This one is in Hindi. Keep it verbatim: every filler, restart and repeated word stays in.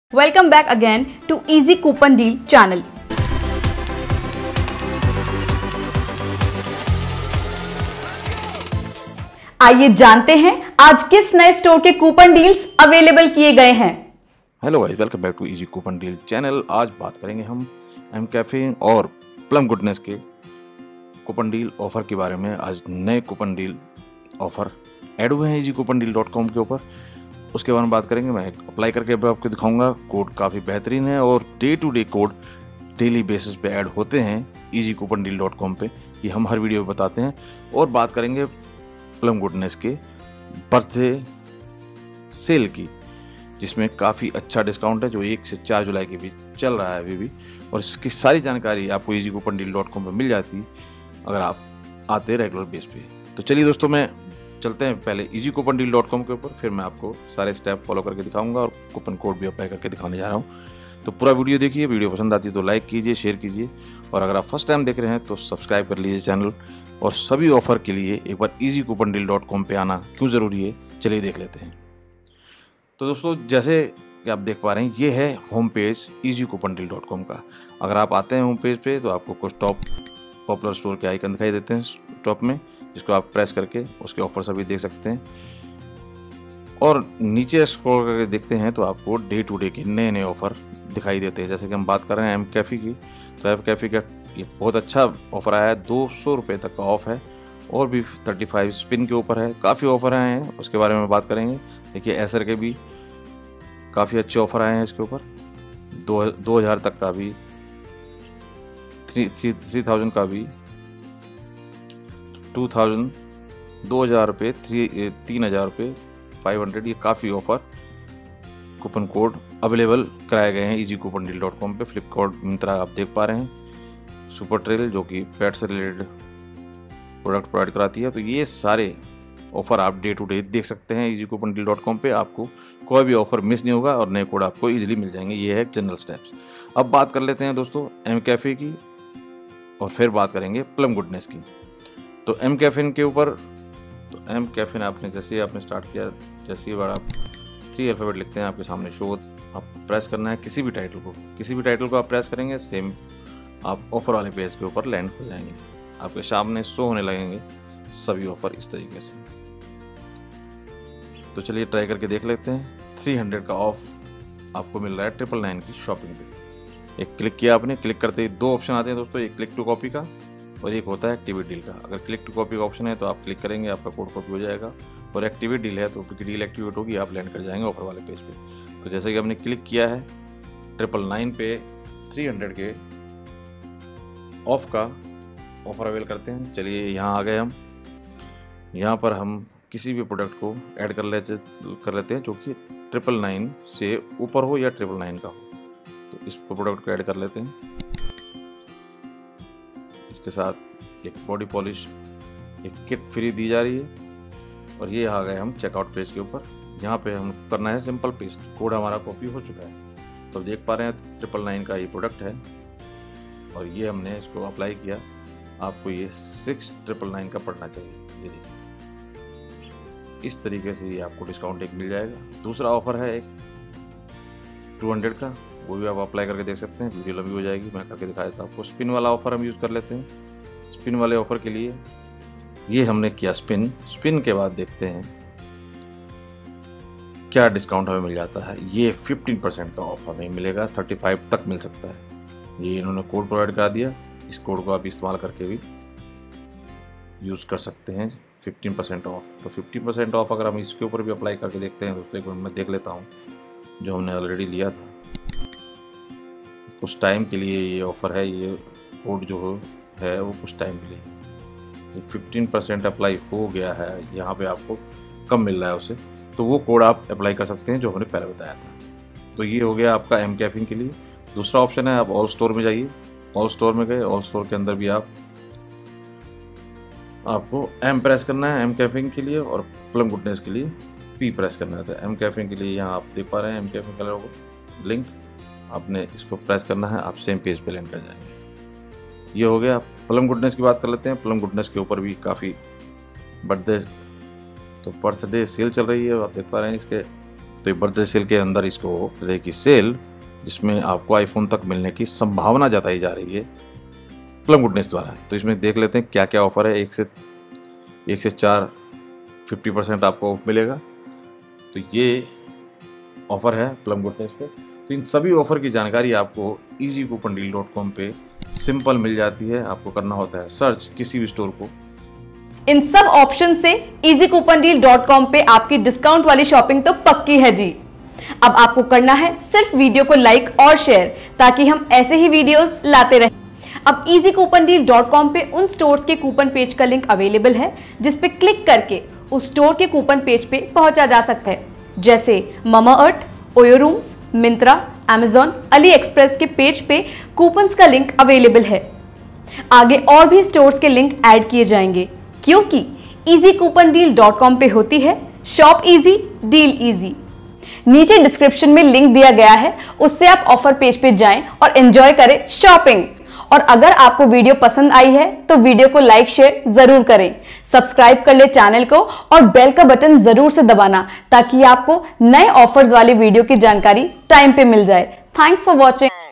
Welcome back again to Easy Coupon Deal channel. आइए जानते हैं आज किस नए स्टोर के कूपन डील्स अवेलेबल किए गए हैं। Hello guys, welcome back to easy coupon deal channel. आज बात करेंगे हम एम कैफे और प्लम गुडनेस के कूपन डील ऑफर के बारे में। आज नए कूपन डील ऑफर ऐड हुए हैं easy coupon deal dot com के ऊपर, उसके बारे में बात करेंगे। मैं अप्लाई करके आपको दिखाऊंगा। कोड काफ़ी बेहतरीन है और day to day code daily basis पे ऐड होते हैं easy coupon deal dot com पे, ये हम हर वीडियो में बताते हैं। और बात करेंगे प्लम गुडनेस के बर्थडे सेल की, जिसमें काफ़ी अच्छा डिस्काउंट है जो एक से चार जुलाई के बीच चल रहा है अभी भी। और इसकी सारी जानकारी आपको easy coupon deal dot com पर मिल जाती अगर आप आते रेगुलर बेस पे। तो चलिए दोस्तों, मैं चलते हैं पहले easy coupon deal dot com के ऊपर, फिर मैं आपको सारे स्टेप फॉलो करके दिखाऊंगा और कूपन कोड भी अप्लाई करके दिखाने जा रहा हूं। तो पूरा वीडियो देखिए, वीडियो पसंद आती है तो लाइक कीजिए, शेयर कीजिए, और अगर आप फर्स्ट टाइम देख रहे हैं तो सब्सक्राइब कर लीजिए चैनल। और सभी ऑफर के लिए एक बार easy coupon deal dot com पर आना क्यों ज़रूरी है, चलिए देख लेते हैं। तो दोस्तों, जैसे कि आप देख पा रहे हैं, ये है home page easy coupon deal dot com का। अगर आप आते हैं होम पेज पे तो आपको कुछ टॉप पॉपुलर स्टोर के आइकन दिखाई देते हैं टॉप में, जिसको आप प्रेस करके उसके ऑफर सभी देख सकते हैं। और नीचे स्क्रॉल करके देखते हैं तो आपको डे टू डे के नए नए ऑफर दिखाई देते हैं। जैसे कि हम बात कर रहे हैं एम कैफे की, तो एम कैफे का ये बहुत अच्छा ऑफर आया है, दो सौ रुपये तक का ऑफ है। और भी थर्टी फाइव स्पिन के ऊपर है, काफ़ी ऑफर आए हैं, उसके बारे में बात करेंगे। देखिए एसर के भी काफ़ी अच्छे ऑफर आए हैं इसके ऊपर, दो दो हज़ार तक का भी, थ्री थ्री थ्री थाउजेंड का भी, टू थाउजेंड दो हज़ार रुपये, थ्री तीन हज़ार रुपये, फाइव हंड्रेड, ये काफ़ी ऑफर कूपन कोड अवेलेबल कराए गए हैं easy coupon deal dot com पर। फ्लिपकार्ट मिंत्रा आप देख पा रहे हैं, सुपर ट्रेल जो कि पेट से रिलेटेड प्रोडक्ट प्रोवाइड कराती है। तो ये सारे ऑफर आप डे टू डे देख सकते हैं easy coupon deal dot com पर, आपको कोई भी ऑफर मिस नहीं होगा और नए कोड आपको इजीली मिल जाएंगे। ये है जनरल स्टेप्स। अब बात कर लेते हैं दोस्तों एम कैफे की, और फिर बात करेंगे प्लम गुडनेस की। तो एम कैफिन के ऊपर, तो एम कैफिन आपने जैसे ही आपने स्टार्ट किया, जैसे ही बार आप थ्री अल्फ़ाबेट लिखते हैं आपके सामने शो, आप प्रेस करना है किसी भी टाइटल को, किसी भी टाइटल को आप प्रेस करेंगे, सेम आप ऑफर वाले पेज के ऊपर लैंड हो जाएंगे। आपके सामने शो होने लगेंगे सभी ऑफर इस तरीके से। तो चलिए ट्राई करके देख लेते हैं। थ्री हंड्रेड का ऑफ आपको मिल रहा है ट्रिपल नाइन की शॉपिंग पे। एक क्लिक किया आपने, क्लिक करते ही दो ऑप्शन आते हैं दोस्तों, एक क्लिक टू कॉपी का और एक होता है एक्टिवेट डील का। अगर क्लिक टू कॉपी का ऑप्शन है तो आप क्लिक करेंगे, आपका कोड कॉपी हो जाएगा, और एक्टिवेट डील है तो डील एक्टिवेट होगी, आप लैंड कर जाएंगे ऑफर वाले पेज पे। तो जैसे कि हमने क्लिक किया है ट्रिपल नाइन पे, थ्री हंड्रेड के ऑफ का ऑफर अवेल करते हैं। चलिए यहाँ आ गए हम, यहाँ पर हम किसी भी प्रोडक्ट को ऐड कर लेते कर लेते हैं जो कि ट्रिपल नाइन से ऊपर हो या ट्रिपल नाइन का हो। तो इस प्रोडक्ट को ऐड कर लेते हैं। इसके साथ एक बॉडी पॉलिश, एक किट फ्री दी जा रही है। और ये आ गए हम चेकआउट पेज के ऊपर। यहाँ पे हम करना है सिंपल पेस्ट, कोड हमारा कॉपी हो चुका है। तो देख पा रहे हैं ट्रिपल नाइन का ये प्रोडक्ट है और ये हमने इसको अप्लाई किया। आपको ये सिक्स ट्रिपल नाइन का पड़ना चाहिए। ये देखिए इस तरीके से ये आपको डिस्काउंट एक मिल जाएगा। दूसरा ऑफर है एक टू हंड्रेड का, वो भी आप अप्लाई करके देख सकते हैं, वीडियो लंबी हो जाएगी, मैं करके दिखाया था आपको। स्पिन वाला ऑफर हम यूज़ कर लेते हैं। स्पिन वाले ऑफर के लिए ये हमने किया स्पिन। स्पिन के बाद देखते हैं क्या डिस्काउंट हमें मिल जाता है। ये फिफ्टीन परसेंट का ऑफ हमें मिलेगा, थर्टी फाइव तक मिल सकता है। ये इन्होंने कोड प्रोवाइड करा दिया, इस कोड को आप इस्तेमाल करके भी यूज़ कर सकते हैं, फिफ्टीन परसेंट ऑफ। तो फिफ्टीन परसेंट ऑफ अगर हम इसके ऊपर भी अप्लाई करके देखते हैं दोस्तों, एक मिनट में देख लेता हूँ जो हमने ऑलरेडी लिया था। कुछ टाइम के लिए ये ऑफ़र है, ये कोड जो है वो कुछ टाइम के लिए, ये फिफ्टीन परसेंट अप्लाई हो गया है। यहाँ पे आपको कम मिल रहा है उसे, तो वो कोड आप अप्लाई कर सकते हैं जो हमने पहले बताया था। तो ये हो गया आपका एम कैफिन के लिए। दूसरा ऑप्शन है आप ऑल स्टोर में जाइए। ऑल स्टोर में गए, ऑल स्टोर के अंदर भी आप आपको एम प्रेस करना है एम कैफिन के लिए, और प्लम गुडनेस के लिए पी प्रेस करना है। तो एम कैफिन के लिए यहाँ आप देख पा रहे हैं एम कैफिन का लोगो लिंक, आपने इसको प्रेस करना है, आप सेम पेज पे लैंड कर जाएंगे। ये हो गया। प्लम गुडनेस की बात कर लेते हैं। प्लम गुडनेस के ऊपर भी काफ़ी बर्थडे तो बर्थडे सेल चल रही है, आप देख पा रहे हैं। इसके तो ये बर्थडे सेल के अंदर इसको तरह की सेल जिसमें आपको आईफोन तक मिलने की संभावना जताई जा रही है प्लम गुडनेस द्वारा। तो इसमें देख लेते हैं क्या क्या ऑफर है। एक से एक से चार फिफ्टी परसेंट आपको ऑफ मिलेगा। तो ये ऑफर है प्लम गुडनेस पे। तो इन सभी ऑफर की जानकारी आपको easy coupon deal dot com पे सिंपल मिल जाती है। आपको करना होता है सर्च किसी भी स्टोर को। इन सब ऑप्शन से easy coupon deal dot com पे आपकी डिस्काउंट वाली शॉपिंग तो पक्की है जी। अब आपको करना है सिर्फ वीडियो को लाइक और शेयर, ताकि हम ऐसे ही वीडियोस लाते रहें। अब easy coupon deal dot com पे उन स्टोर्स के कूपन पेज का लिंक अवेलेबल है जिस पे क्लिक करके उस स्टोर के कूपन पेज पे पहुंचा जा सकता है, जैसे Mamaearth, OYO rooms, Myntra, Amazon, AliExpress के पेज पे कूपन्स का लिंक अवेलेबल है। आगे और भी स्टोर्स के लिंक ऐड किए जाएंगे, क्योंकि easy coupon deal dot com पे होती है शॉप इजी डील इजी। नीचे डिस्क्रिप्शन में लिंक दिया गया है, उससे आप ऑफर पेज पे जाएं और एंजॉय करें शॉपिंग। और अगर आपको वीडियो पसंद आई है तो वीडियो को लाइक शेयर जरूर करें, सब्सक्राइब कर ले चैनल को और बेल का बटन जरूर से दबाना, ताकि आपको नए ऑफर्स वाली वीडियो की जानकारी टाइम पे मिल जाए। Thanks for watching.